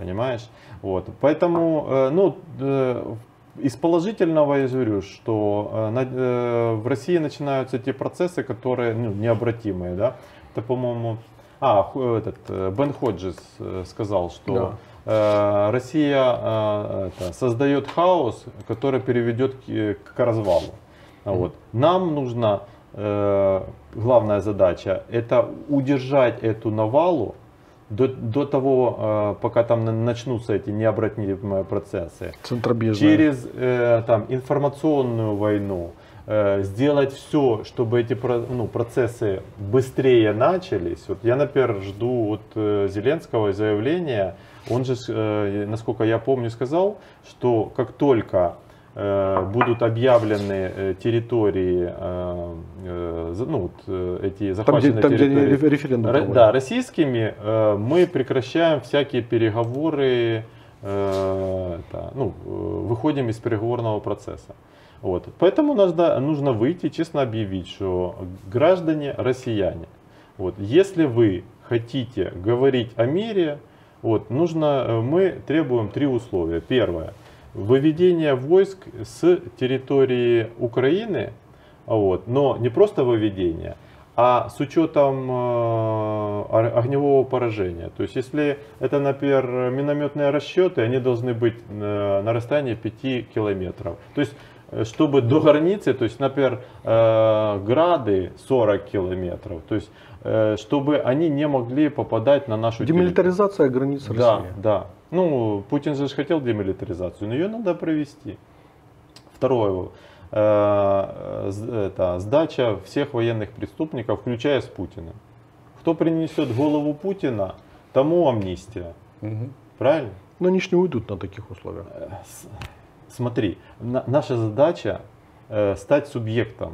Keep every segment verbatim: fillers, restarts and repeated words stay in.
Понимаешь? Вот. Поэтому, э, ну, э, из положительного я говорю, что э, на, э, в России начинаются те процессы, которые ну, необратимые. Да? Это, по-моему, а, ху- этот, э, Бен Ходжес э, сказал, что Да. э, Россия э, это, создает хаос, который приведет к, к развалу. Вот. Нам нужно, э, главная задача, это удержать эту навалу до, до того, э, пока там на- начнутся эти необратимые процессы. Центробежная. Через э, там, информационную войну э, сделать все, чтобы эти про- ну, процессы быстрее начались. Вот я, например, жду от э, Зеленского заявления. Он же, э, насколько я помню, сказал, что как только э, будут объявлены э, территории, э, э, за- ну, вот, э, эти Там, где, захваченные там, где территории, реф- референдум Ро- проводят. да, российскими, э, мы прекращаем всякие переговоры, э, это, ну, э, выходим из переговорного процесса. Вот. Поэтому нужно, нужно выйти, честно объявить, что граждане россияне, вот, если вы хотите говорить о мире, вот, нужно, э, мы требуем три условия. Первое. Выведение войск с территории Украины, вот, но не просто выведение, а с учетом э, ор- огневого поражения. То есть, если это, например, минометные расчеты, они должны быть э, на расстоянии пяти километров. То есть, э, чтобы до границы, то есть, например, э, грады сорок километров, то есть, э, чтобы они не могли попадать на нашу территорию. Демилитаризация границ Да, России. да. Ну, Путин же хотел демилитаризацию, но ее надо провести. Второе. э, с- Это сдача всех военных преступников, включая с Путиным. Кто принесет голову Путина, тому амнистия. Мгм. Правильно? Но они ж не уйдут на таких условиях. Э, с- Смотри, на- наша задача э, стать субъектом,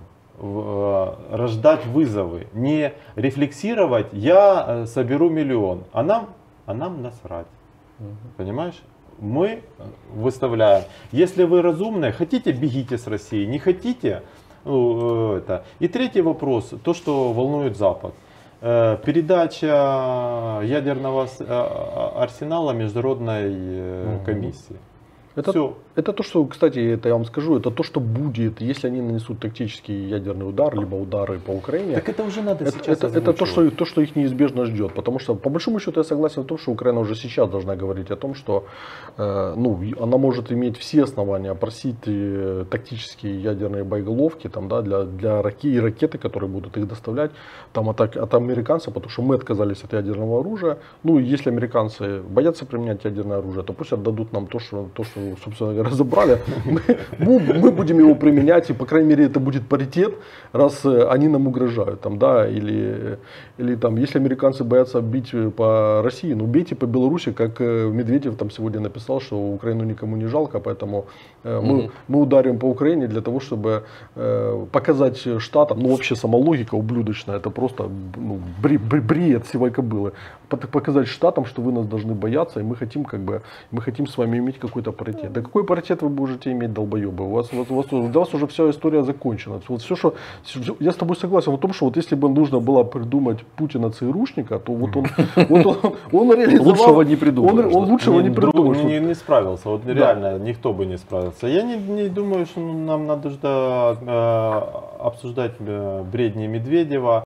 в- э, рождать вызовы, не рефлексировать, я э, соберу миллион, а нам, а нам насрать. Понимаешь? Мы выставляем. Если вы разумные, хотите, бегите с России, не хотите. Ну, э, это. И третий вопрос, то, что волнует Запад. Э, Передача ядерного с- а- а- арсенала международной э, Мгм. комиссии. Это, Все. это то, что, кстати, это я вам скажу, это то, что будет, если они нанесут тактический ядерный удар, либо удары по Украине. Так это уже надо Это, сейчас это, это то, что, озвучивать. то, что их неизбежно ждет. Потому что, по большому счету, я согласен в том, что Украина уже сейчас должна говорить о том, что э, ну, и она может иметь все основания просить э, тактические ядерные боеголовки там, да, для, для раки, и ракеты, которые будут их доставлять там, от, от американцев, потому что мы отказались от ядерного оружия. Ну, если американцы боятся применять ядерное оружие, то пусть отдадут нам то, что, то, что собственно говоря, забрали. Мы, мы, мы будем его применять, и, по крайней мере, это будет паритет, раз э, они нам угрожают. Там, да, или, или там, если американцы боятся бить по России, ну бейте по Беларуси, как э, Медведев там сегодня написал, что Украину никому не жалко, поэтому э, мы, Мгм. мы ударим по Украине для того, чтобы э, показать штатам, ну вообще сама логика ублюдочная, это просто ну, бре- бре- бред сивой кобылы, Пот- показать штатам, что вы нас должны бояться, и мы хотим как бы, мы хотим с вами иметь какой-то паритет. Да какой паритет вы будете иметь, долбоебы? У вас, у вас, у вас, для вас уже вся история закончена. Вот все, что, я с тобой согласен в том, что вот если бы нужно было придумать Путина ЦРУшника, то вот он, вот он, он реализовал. Лучшего не придумаешь, Он, он да. лучшего не Не- друг- придумаешь. не, не справился. Вот Да. реально никто бы не справился. Я не, не думаю, что нам надо жда- э, обсуждать э, бредни Медведева.